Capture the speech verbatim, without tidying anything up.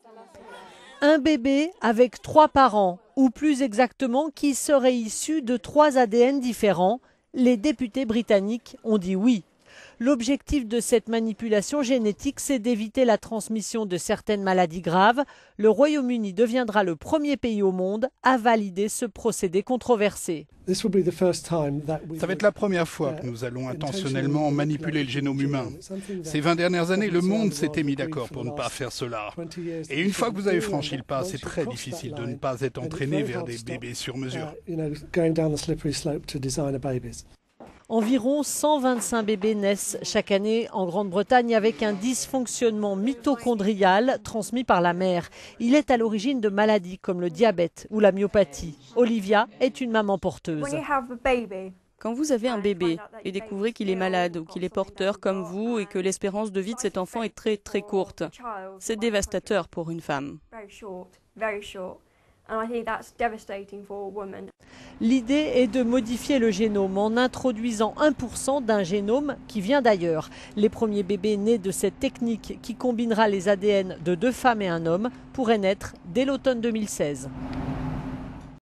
Un bébé avec trois parents, ou plus exactement qui serait issu de trois A D N différents. Les députés britanniques ont dit oui. L'objectif de cette manipulation génétique, c'est d'éviter la transmission de certaines maladies graves. Le Royaume-Uni deviendra le premier pays au monde à valider ce procédé controversé. Ça va être la première fois que nous allons intentionnellement manipuler le génome humain. Ces vingt dernières années, le monde s'était mis d'accord pour ne pas faire cela. Et une fois que vous avez franchi le pas, c'est très difficile de ne pas être entraîné vers des bébés sur mesure. Environ cent vingt-cinq bébés naissent chaque année en Grande-Bretagne avec un dysfonctionnement mitochondrial transmis par la mère. Il est à l'origine de maladies comme le diabète ou la myopathie. Olivia est une maman porteuse. Quand vous avez un bébé et découvrez qu'il est malade ou qu'il est porteur comme vous et que l'espérance de vie de cet enfant est très très courte, c'est dévastateur pour une femme. L'idée est de modifier le génome en introduisant un pour cent d'un génome qui vient d'ailleurs. Les premiers bébés nés de cette technique qui combinera les A D N de deux femmes et un homme pourraient naître dès l'automne deux mille seize.